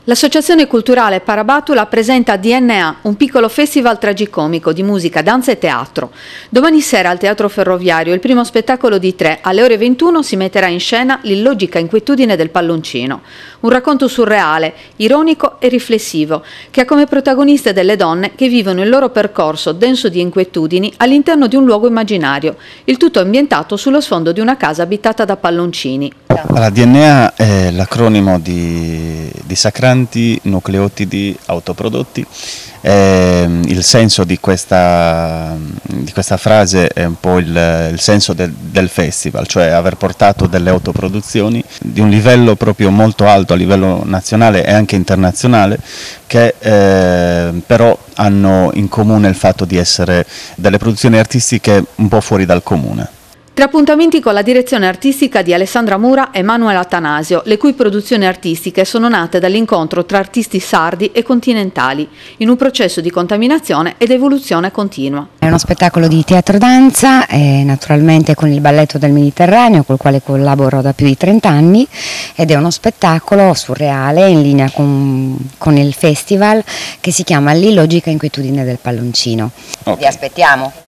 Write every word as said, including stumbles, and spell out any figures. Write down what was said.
L'Associazione Culturale Parabatula presenta D N A, un piccolo festival tragicomico di musica, danza e teatro. Domani sera al Teatro Ferroviario, il primo spettacolo di tre, alle ore ventuno si metterà in scena L'illogica inquietudine del palloncino. Un racconto surreale, ironico e riflessivo, che ha come protagoniste delle donne che vivono il loro percorso denso di inquietudini all'interno di un luogo immaginario, il tutto ambientato sullo sfondo di una casa abitata da palloncini. La D N A è l'acronimo di, di sacranti nucleotidi autoprodotti. Eh, il senso di questa, di questa frase è un po' il, il senso del, del festival, cioè aver portato delle autoproduzioni di un livello proprio molto alto a livello nazionale e anche internazionale, che eh, però hanno in comune il fatto di essere delle produzioni artistiche un po' fuori dal comune. Tre appuntamenti con la direzione artistica di Alessandra Mura e Manuel Attanasio, le cui produzioni artistiche sono nate dall'incontro tra artisti sardi e continentali, in un processo di contaminazione ed evoluzione continua. È uno spettacolo di teatro-danza, eh, naturalmente con il Balletto del Mediterraneo, col quale collaboro da più di trenta anni, ed è uno spettacolo surreale in linea con, con il festival che si chiama L'illogica inquietudine del palloncino. Okay. Vi aspettiamo!